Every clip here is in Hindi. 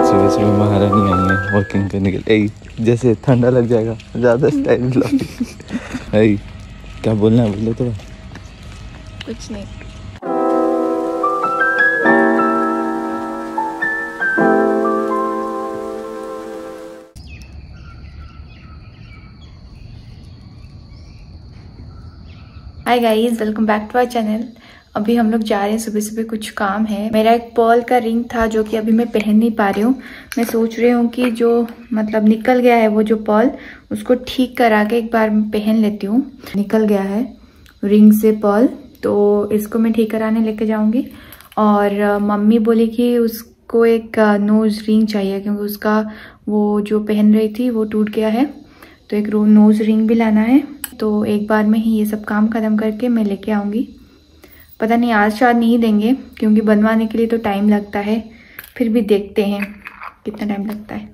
सुबह सुबह महारानी आई है वॉकिंग करने के लिए। जैसे ठंडा लग जाएगा ज़्यादा स्टाइल क्या बोलना है, बोलो तो। कुछ नहीं। Hi guys, welcome back to our channel. अभी हम लोग जा रहे हैं, सुबह सुबह कुछ काम है। मेरा एक पर्ल का रिंग था जो कि अभी मैं पहन नहीं पा रही हूँ। मैं सोच रही हूँ कि जो मतलब निकल गया है वो जो पर्ल, उसको ठीक करा के एक बार पहन लेती हूँ। निकल गया है रिंग से पर्ल, तो इसको मैं ठीक कराने लेके जाऊँगी। और मम्मी बोली कि उसको एक नोज रिंग चाहिए क्योंकि उसका वो जो पहन रही थी वो टूट गया है, तो एक नोज रिंग भी लाना है। तो एक बार में ही ये सब काम खत्म करके मैं लेके आऊँगी। पता नहीं आज शायद नहीं देंगे क्योंकि बनवाने के लिए तो टाइम लगता है, फिर भी देखते हैं कितना टाइम लगता है।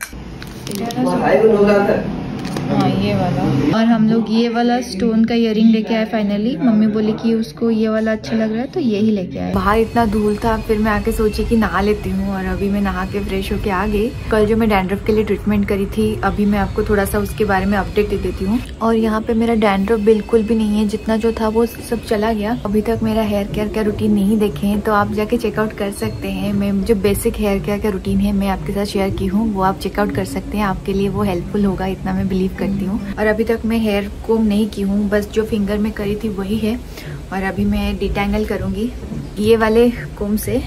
हाँ ये वाला। और हम लोग ये वाला स्टोन का इयररिंग लेके आए फाइनली। मम्मी बोली कि उसको ये वाला अच्छा लग रहा है तो ये ही लेके आए। बाहर इतना धूल था, फिर मैं आके सोची कि नहा लेती हूँ और अभी मैं नहा के फ्रेश होके आ गई। कल जो मैं डैंड्रफ के लिए ट्रीटमेंट करी थी, अभी मैं आपको थोड़ा सा उसके बारे में अपडेट दे देती हूँ। और यहाँ पे मेरा डैंड्रफ बिल्कुल भी नहीं है, जितना जो था वो सब चला गया। अभी तक मेरा हेयर केयर का रूटीन नहीं देखे हैं तो आप जाके चेकआउट कर सकते हैं। मैं जो बेसिक हेयर केयर का रूटीन है मैं आपके साथ शेयर की हूँ, वो आप चेकआउट कर सकते हैं। आपके लिए वो हेल्पफुल होगा, इतना मैं बिलीव करती हूँ। और अभी तक मैं हेयर कोम नहीं की हूँ, बस जो फिंगर में करी थी वही है। और अभी मैं डिटैंगल करूँगी ये वाले कोम से।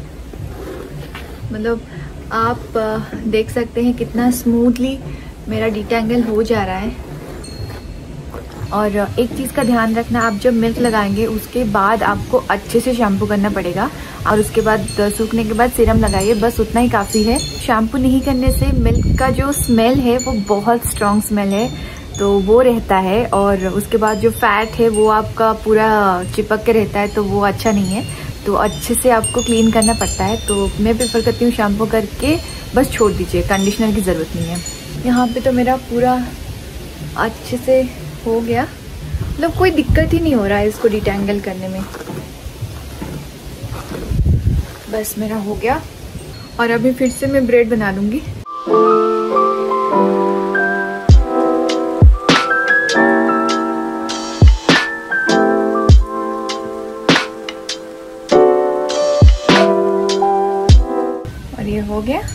मतलब आप देख सकते हैं कितना स्मूथली मेरा डिटैंगल हो जा रहा है। और एक चीज़ का ध्यान रखना, आप जब मिल्क लगाएंगे उसके बाद आपको अच्छे से शैम्पू करना पड़ेगा और उसके बाद सूखने के बाद सीरम लगाइए, बस उतना ही काफ़ी है। शैम्पू नहीं करने से मिल्क का जो स्मेल है वो बहुत स्ट्रॉन्ग स्मेल है, तो वो रहता है। और उसके बाद जो फैट है वो आपका पूरा चिपक के रहता है, तो वो अच्छा नहीं है। तो अच्छे से आपको क्लीन करना पड़ता है। तो मैं प्रेफर करती हूँ शैम्पू करके बस छोड़ दीजिए, कंडीशनर की ज़रूरत नहीं है। यहाँ पे तो मेरा पूरा अच्छे से हो गया, मतलब कोई दिक्कत ही नहीं हो रहा है इसको डिटैंगल करने में। बस मेरा हो गया और अभी फिर से मैं ब्रेड बना लूँगी। और ये हो गया।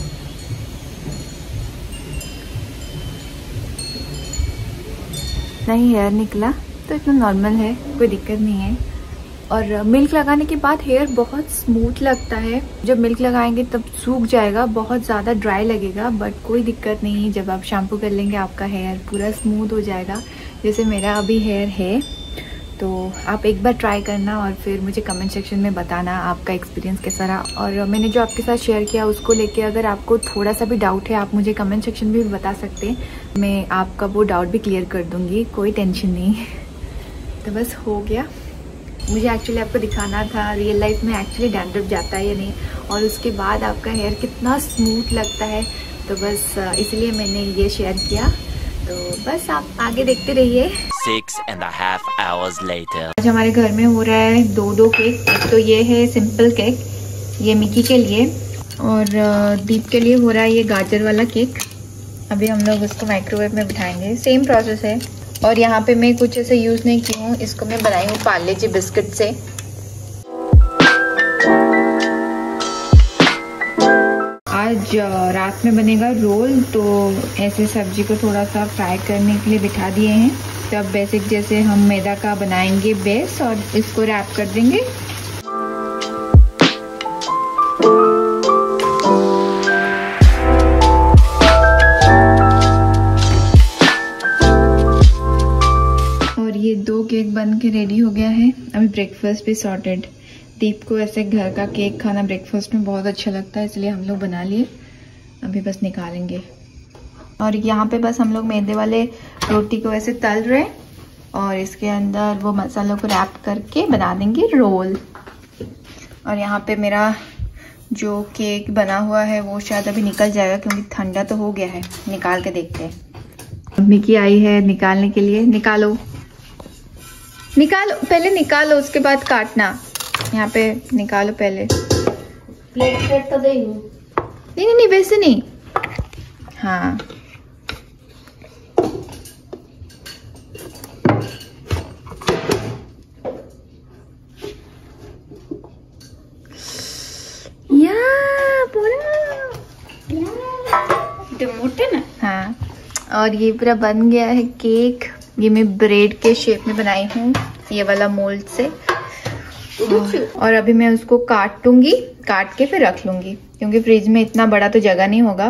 नहीं हेयर निकला तो इतना नॉर्मल है, कोई दिक्कत नहीं है। और मिल्क लगाने के बाद हेयर बहुत स्मूथ लगता है। जब मिल्क लगाएंगे तब सूख जाएगा, बहुत ज़्यादा ड्राई लगेगा, बट कोई दिक्कत नहीं है। जब आप शैम्पू कर लेंगे आपका हेयर पूरा स्मूथ हो जाएगा, जैसे मेरा अभी हेयर है। तो आप एक बार ट्राई करना और फिर मुझे कमेंट सेक्शन में बताना आपका एक्सपीरियंस कैसा रहा। और मैंने जो आपके साथ शेयर किया उसको लेके अगर आपको थोड़ा सा भी डाउट है आप मुझे कमेंट सेक्शन में भी बता सकते हैं, मैं आपका वो डाउट भी क्लियर कर दूँगी, कोई टेंशन नहीं। तो बस हो गया। मुझे एक्चुअली आपको दिखाना था रियल लाइफ में एक्चुअली डैंड्रफ जाता है या नहीं, और उसके बाद आपका हेयर कितना स्मूथ लगता है। तो बस इसलिए मैंने ये शेयर किया। तो बस आप आगे देखते रहिए। 6.5 hours later. आज हमारे घर में हो रहा है दो केक। तो ये है सिंपल केक, ये मिकी के लिए, और दीप के लिए हो रहा है ये गाजर वाला केक। अभी हम लोग उसको माइक्रोवेव में बिठाएंगे, सेम प्रोसेस है। और यहाँ पे मैं कुछ ऐसे यूज़ नहीं की हूँ, इसको मैं बनाई हूँ पार्ले जी बिस्किट से। आज रात में बनेगा रोल, तो ऐसे सब्जी को थोड़ा सा फ्राई करने के लिए बिठा दिए हैं। तब बेसिक जैसे हम मैदा का बनाएंगे बेस और इसको रैप कर देंगे। और ये 2 केक बन के रेडी हो गया है। अभी ब्रेकफास्ट भी सॉर्टेड। दीप को ऐसे घर का केक खाना ब्रेकफास्ट में बहुत अच्छा लगता है, इसलिए हम लोग बना लिए। अभी बस निकालेंगे। और यहाँ पे बस हम लोग मैदे वाले रोटी को ऐसे तल रहे हैं और इसके अंदर वो मसालों को रैप करके बना देंगे रोल। और यहाँ पे मेरा जो केक बना हुआ है वो शायद अभी निकल जाएगा क्योंकि ठंडा तो हो गया है। निकाल के देखते हैं। मिकी आई है निकालने के लिए। निकालो निकालो, पहले निकालो उसके बाद काटना। यहाँ पे निकालो पहले। प्लेट तो दे नहीं नहीं वैसे नहीं। हाँ मोटे ना। हाँ और ये पूरा बन गया है केक। ये मैं ब्रेड के शेप में बनाई हूँ ये वाला मोल्ड से। और अभी मैं उसको काटूंगी, काट के फिर रख लूंगी क्योंकि फ्रिज में इतना बड़ा तो जगह नहीं होगा।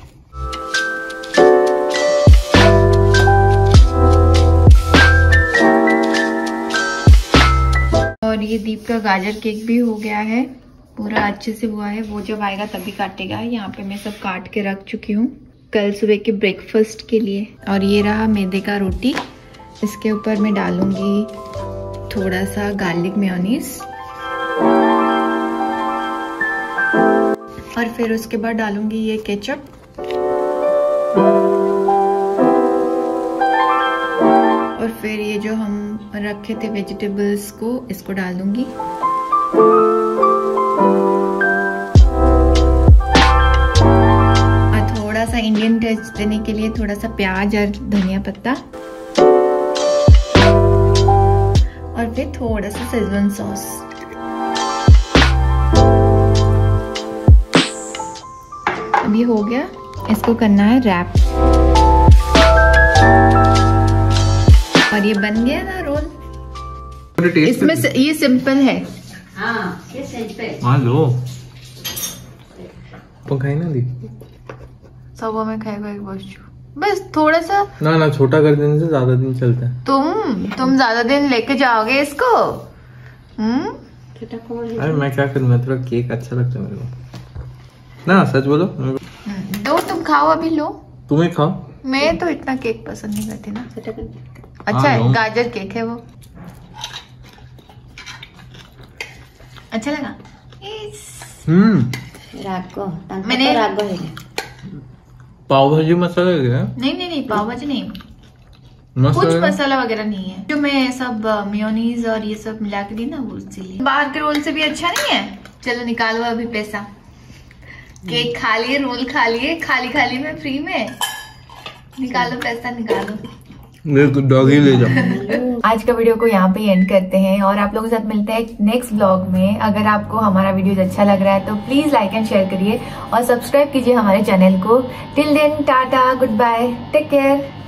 और ये दीप का गाजर केक भी हो गया है, पूरा अच्छे से हुआ है। वो जब आएगा तभी काटेगा। यहाँ पे मैं सब काट के रख चुकी हूँ कल सुबह के ब्रेकफास्ट के लिए। और ये रहा मैदे का रोटी। इसके ऊपर मैं डालूंगी थोड़ा सा गार्लिक मेयोनीज और फिर उसके बाद डालूंगी ये केचप। और फिर ये जो हम रखे थे वेजिटेबल्स को इसको डाल दूंगी। और थोड़ा सा इंडियन टच देने के लिए थोड़ा सा प्याज और धनिया पत्ता और फिर थोड़ा सा शेजवान सॉस। अभी हो गया, इसको करना है रैप। और ये बन गया ना रोल। इसमें ये सिंपल है। हाँ ये सिंपल। हाँ लो खाई ना दी सब में खाएगा एक बच्चू बस थोड़ा सा ना छोटा कर देने से ज्यादा दिन चलता है। तुम ज्यादा दिन लेके जाओगे इसको। छोटा कौन है? अरे मैं क्या करूँ, मैं थोड़ा केक अच्छा लगता है मेरे को ना, सच बोलो। दो तुम खाओ, अभी लो। तुम्हें खाओ। मैं तो इतना केक पसंद नहीं करती ना। छोटा कर। अच्छा है, गाजर केक है वो। अच्छा लगा। रागो मैंने रागो है। पाव भाजी मसाला है? नहीं पाव भाजी नहीं, मस्त कुछ है। मसाला वगैरह नहीं है। जो मैं सब मेयोनीज और ये सब मिला के दी ना वो इसीलिए। बाहर के रोल से भी अच्छा नहीं है। चलो निकालो अभी पैसा। केक खा लिए, रोल खा लिए, खाली में फ्री में। निकालो पैसा, निकालो। मेरे को डॉगी ले जाओ। आज का वीडियो को यहाँ पे एंड करते हैं और आप लोगों के साथ मिलते हैं नेक्स्ट ब्लॉग में। अगर आपको हमारा वीडियो अच्छा लग रहा है तो प्लीज लाइक एंड शेयर करिए और सब्सक्राइब कीजिए हमारे चैनल को। Till then tata, good bye, take care.